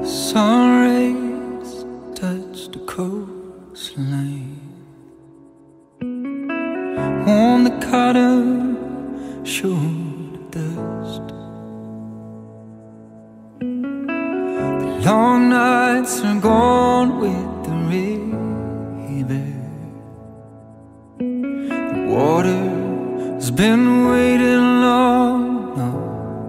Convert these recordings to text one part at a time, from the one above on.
Sun rays touch the coastline, warm the cotton, show the dust. The long nights are gone with the river. The water's been waiting long enough.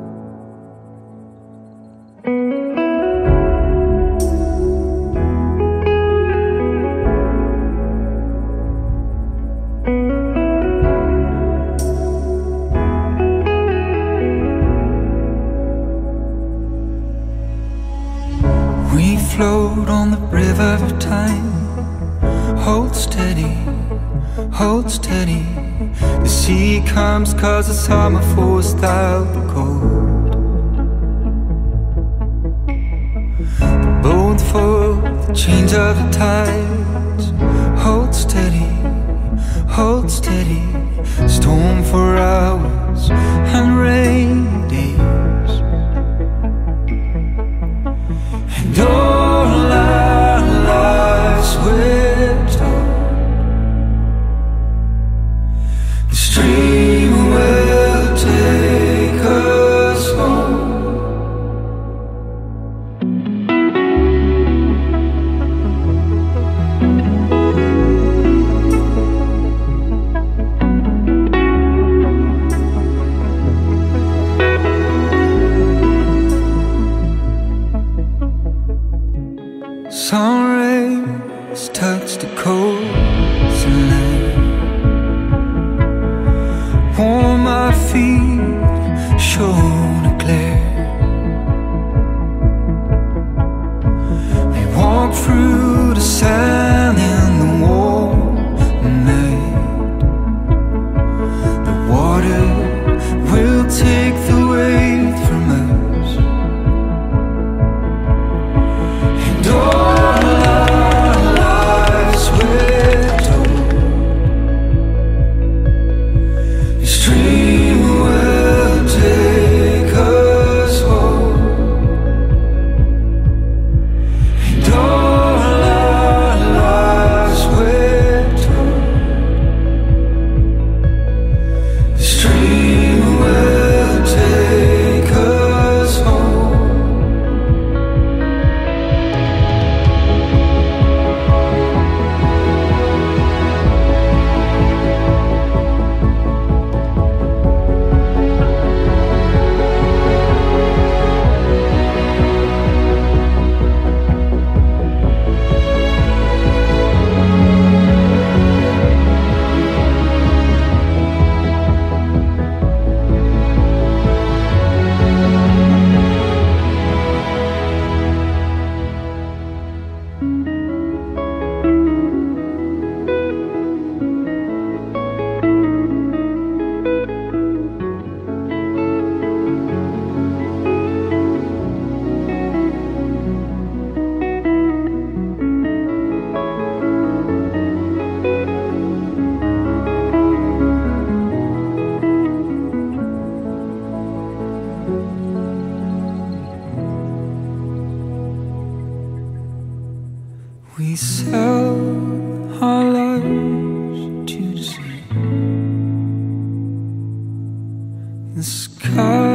We float on the river of time. Hold steady, hold steady. The sea comes 'cause the summer forced out the cold. The boat full, the change of the tides. Hold steady, hold steady. Storm for hours and rain days. And all our lives we're told the stream will take us home. Sun rays touch the coastline, warm my feet, show the glare. We walk through the sand in the warm night. The water will take the weight from us. And all our lives we're told the stream will take us home. And all our lives we're told the stream will take us home. We sell our lives to the sea. The sky